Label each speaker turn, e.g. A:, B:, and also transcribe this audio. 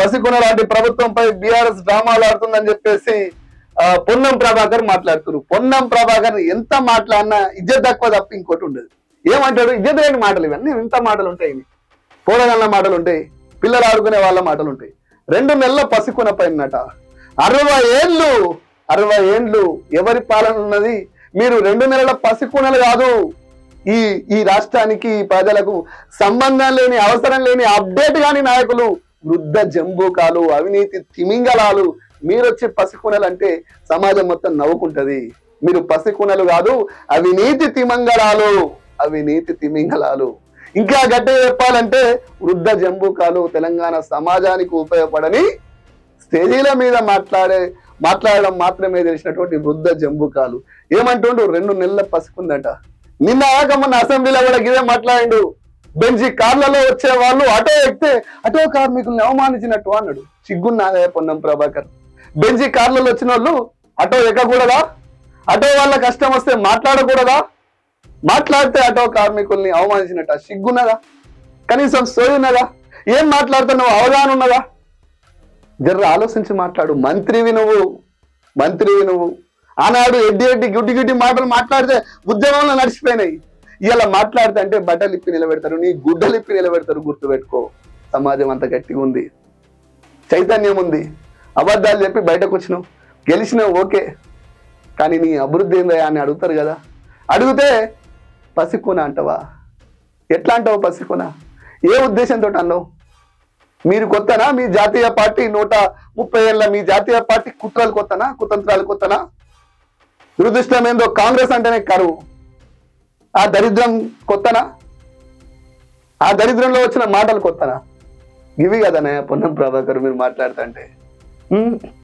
A: పసికొన లాంటి ప్రభుత్వంపై బీఆర్ఎస్ డ్రామాలు ఆడుతుందని చెప్పేసి పొన్నం ప్రభాకర్ మాట్లాడుతున్నారు. పొన్నం ప్రభాకర్ ఎంత మాట్లాడినా ఇజ్జత్ తక్కువ తప్ప ఇంకోటి ఉండదు. ఏమంటాడు? ఇజ్జత్ లేని మాటలు ఇవన్నీ. ఇంత మాటలు ఉంటాయి, పోరగల్ల మాటలు ఉంటాయి, పిల్లలు ఆడుకునే వాళ్ళ మాటలు ఉంటాయి. 2 నెలల పసికొన పైనట 60 ఏండ్లు ఎవరి పాలన ఉన్నది? మీరు 2 నెలల పసికొనలు కాదు. ఈ రాష్ట్రానికి ప్రజలకు సంబంధం లేని, అవసరం లేని, అప్డేట్ కాని నాయకులు, వృద్ధ జంబూకాలు, అవినీతి తిమింగలాలు. మీరు వచ్చే పసికొనలు అంటే సమాజం మొత్తం నవ్వుకుంటది. మీరు పసికొనలు కాదు, అవినీతి తిమింగలాలు. ఇంకా గట్టిగా చెప్పాలంటే వృద్ధ జంబూకాలు. తెలంగాణ సమాజానికి ఉపయోగపడని స్టేజీల మీద మాట్లాడడం మాత్రమే తెలిసినటువంటి వృద్ధ జంబూకాలు. ఏమంటుండు? 2 నెలల పసికుందట. నిన్న మొన్న అసెంబ్లీలో కూడా గిదే మాట్లాడిండు. బెంజీ కార్లలో వచ్చే వాళ్ళు ఆటో ఎక్కితే ఆటో కార్మికుల్ని అవమానించినట్టు అన్నాడు. సిగ్గున్నాదే పొన్నం ప్రభాకర్? బెంజీ కార్లలో వచ్చిన వాళ్ళు ఆటో ఎక్కకూడదా? ఆటో వాళ్ళ కష్టం వస్తే మాట్లాడకూడదా? మాట్లాడితే ఆటో కార్మికుల్ని అవమానించినట్ట. సిగ్గున్నదా? కనీసం సోయి ఉన్నదా? ఏం మాట్లాడుతున్నావు? అవగాహన ఉన్నదా? జర్ర ఆలోచించి మాట్లాడు. మంత్రివి నువ్వు. ఆనాడు ఎడ్డి గుడ్డి మాటలు మాట్లాడితే ఉద్యమంలో నడిచిపోయినాయి. ఇలా మాట్లాడితే అంటే బట్టలు ఇప్పి నిలబెడతారు, నీ గుడ్డలు ఇప్పి నిలబెడతారు. గుర్తుపెట్టుకో. సమాజం అంత గట్టిగా ఉంది, చైతన్యం ఉంది. అబద్ధాలు చెప్పి బయటకు వచ్చినావు, గెలిచినావు, ఓకే. కానీ నీ అభివృద్ధి ఏందా అని అడుగుతారు కదా. అడిగితే పసికొన అంటవా? ఎట్లా అంటావు పసికొన? ఏ ఉద్దేశంతో అన్నావు? మీరు కొత్తనా? మీ జాతీయ పార్టీ 130 ఏళ్ళ మీ జాతీయ పార్టీ కుట్రలు కొత్తనా? కుతంత్రాలు కొత్తనా? దురదృష్టం ఏందో కాంగ్రెస్ అంటేనే కరువు. ఆ దరిద్రం కొత్తనా? ఆ దరిద్రంలో వచ్చిన మాటలు కొత్తనా? ఇవి కదనే పొన్నం ప్రభాకర్ మీరు మాట్లాడుతుంటే.